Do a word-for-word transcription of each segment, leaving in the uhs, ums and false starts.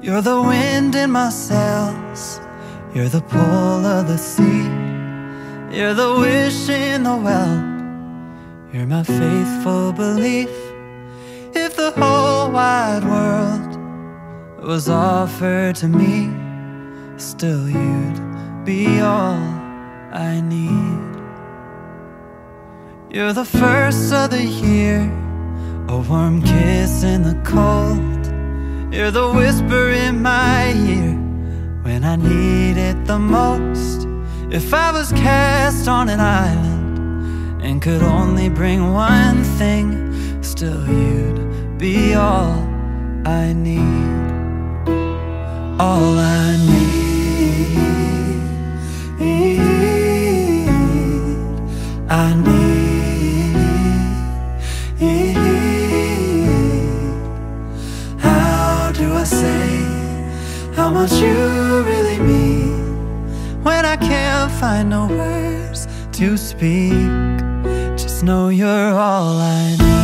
You're the wind in my sails, you're the pull of the sea, you're the wish in the well, you're my faithful belief. If the whole wide world was offered to me, still you'd be all I need. You're the first of the year, a warm kiss in the cold. You're the whisper in my ear when I need it the most. If I was cast on an island and could only bring one thing, still you'd be all I need. All I need, I need. How do I say how much you really mean when I can't find no words to speak? Just know you're all I need.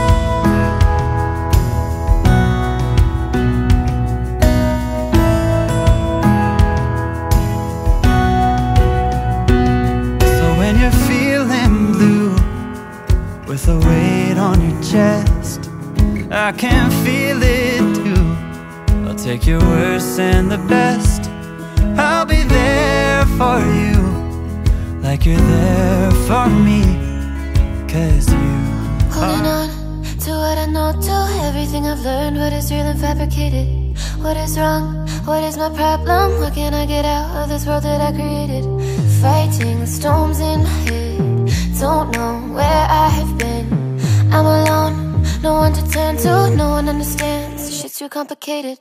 With a weight on your chest, I can feel it too. I'll take your worst and the best. I'll be there for you, like you're there for me, 'cause you holding on to what I know, to everything I've learned. What is real and fabricated? What is wrong? What is my problem? What can I get out of this world that I created? Fighting the storms in my head, don't know where I have been. I'm alone, no one to turn to, no one understands. This shit's too complicated.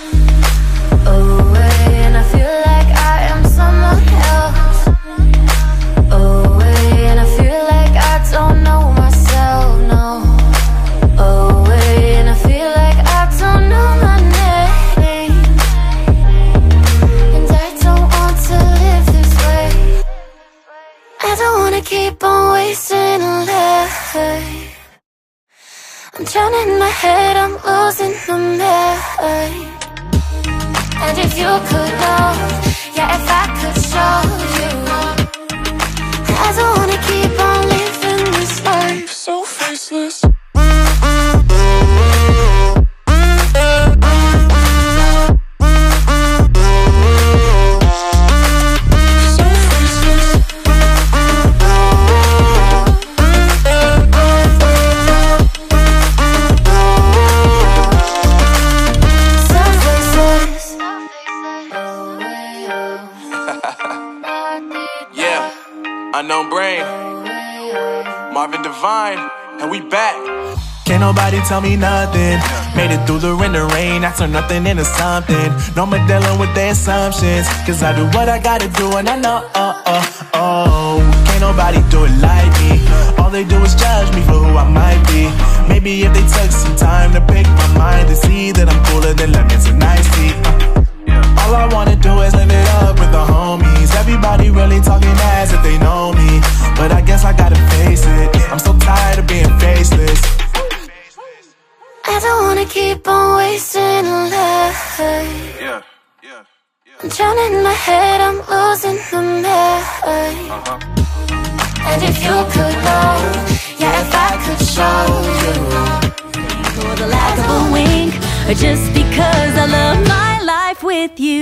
Away, and I feel like I am someone else. Away, and I feel like I don't know myself, no. Away, and I feel like I don't know my name. And I don't want to live this way. I don't wanna keep on wasting a life. I'm drowning in my head, I'm losing my mind. And if you could know, yeah, if I could show you, I don't wanna keep on living this life so faceless. Unknown Brain, Marvin Divine, and we back. Can't nobody tell me nothing. Made it through the rain, the rain, I turn nothing into something. No more dealing with their assumptions, 'cause I do what I gotta do and I know, oh, oh, oh. Can't nobody do it like me. All they do is judge me for who I might be. Maybe if they took some time to pick my mind to see that I'm cooler than lemons and iced tea. uh. All I wanna do is live it up with the homies. Everybody really talking as if they know me, but I guess I gotta face it. I'm so tired of being faceless. I don't wanna keep on wasting a life. Yeah, yeah, yeah. I'm drowning in my head, I'm losing my mind. Uh-huh. And if you could know, yeah, if I could show you, for the lack of a wink, or just because I love my life with you.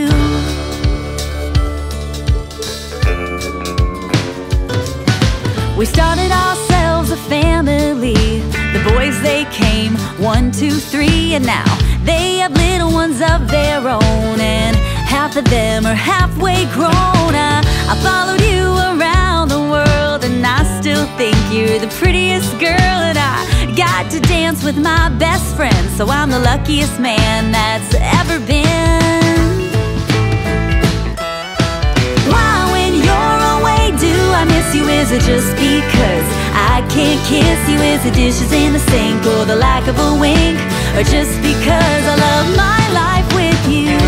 We started ourselves a family. The boys, they came, one, two, three, and now they have little ones of their own, and half of them are halfway grown. I, I followed you around the world, and I still think you're the prettiest girl, and I got to dance with my best friend, so I'm the luckiest man that's ever been. Why, when you're away, do I miss you? Is it just because I can't kiss you? Is the dishes in the sink, or the lack of a wink, or just because I love my life with you?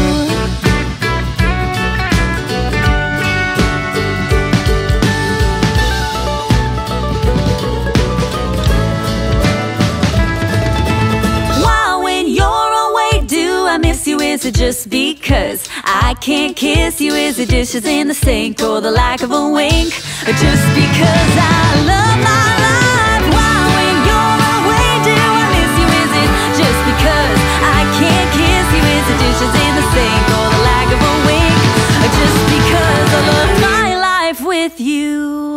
Is it just because I can't kiss you? Is it dishes in the sink or the lack of a wink? Or just because I love my life, why when you're away do I miss you? Is it just because I can't kiss you? Is it dishes in the sink or the lack of a wink? Or just because I love my life with you?